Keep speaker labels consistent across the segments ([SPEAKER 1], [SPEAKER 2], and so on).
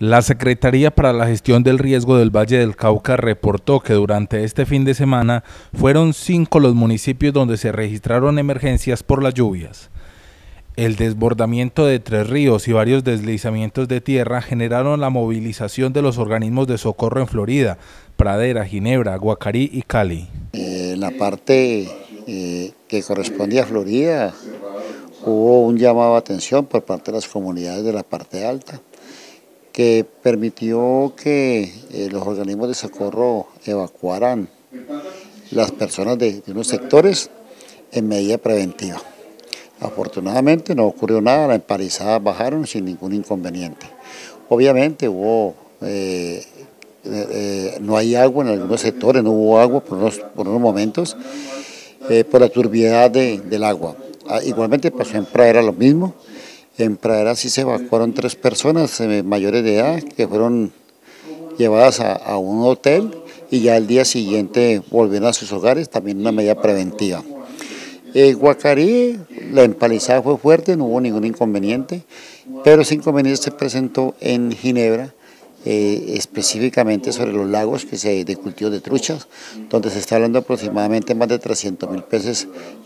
[SPEAKER 1] La Secretaría para la Gestión del Riesgo del Valle del Cauca reportó que durante este fin de semana fueron 5 los municipios donde se registraron emergencias por las lluvias. El desbordamiento de 3 ríos y varios deslizamientos de tierra generaron la movilización de los organismos de socorro en Florida, Pradera, Ginebra, Guacarí y Cali.
[SPEAKER 2] En la parte que corresponde a Florida hubo un llamado de atención por parte de las comunidades de la parte alta, que permitió que los organismos de socorro evacuaran las personas de unos sectores en medida preventiva. Afortunadamente no ocurrió nada, las empalizadas bajaron sin ningún inconveniente. Obviamente hubo, no hay agua en algunos sectores, no hubo agua por unos momentos por la turbiedad del agua. Igualmente pasó en Pradera lo mismo. En Pradera sí se evacuaron 3 personas mayores de edad que fueron llevadas a un hotel y ya al día siguiente volvieron a sus hogares, también una medida preventiva. Guacarí, la empalizada fue fuerte, no hubo ningún inconveniente, pero ese inconveniente se presentó en Ginebra, específicamente sobre los lagos de cultivo de truchas, donde se está hablando aproximadamente más de 300.000 peces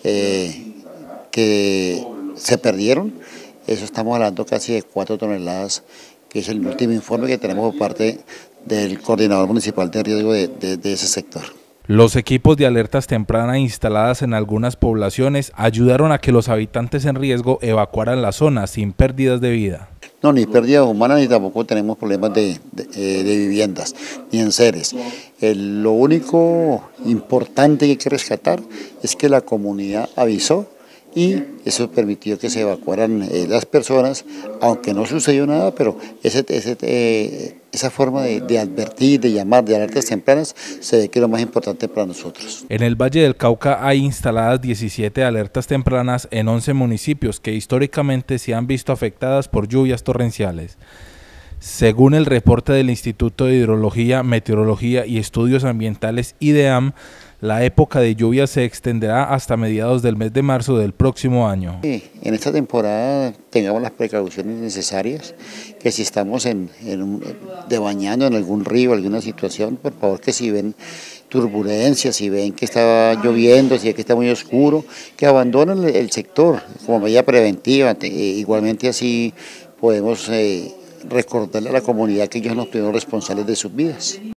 [SPEAKER 2] que se perdieron. Eso estamos hablando casi de 4 toneladas, que es el último informe que tenemos por parte del coordinador municipal de riesgo de ese sector.
[SPEAKER 1] Los equipos de alertas tempranas instaladas en algunas poblaciones ayudaron a que los habitantes en riesgo evacuaran la zona sin pérdidas de vida.
[SPEAKER 2] No, ni pérdidas humanas ni tampoco tenemos problemas de viviendas, ni enseres. Lo único importante que hay que rescatar es que la comunidad avisó y eso permitió que se evacuaran las personas, aunque no sucedió nada, pero esa forma de advertir, de llamar, de alertas tempranas, se ve que es lo más importante para nosotros.
[SPEAKER 1] En el Valle del Cauca hay instaladas 17 alertas tempranas en 11 municipios que históricamente se han visto afectadas por lluvias torrenciales. Según el reporte del Instituto de Hidrología, Meteorología y Estudios Ambientales IDEAM, la época de lluvia se extenderá hasta mediados del mes de marzo del próximo año.
[SPEAKER 2] En esta temporada tengamos las precauciones necesarias, que si estamos bañando en algún río, alguna situación, por favor que si ven turbulencias, si ven que está lloviendo, si ven que está muy oscuro, que abandonen el sector como medida preventiva. Igualmente así podemos recordarle a la comunidad que ellos son los primeros responsables de sus vidas.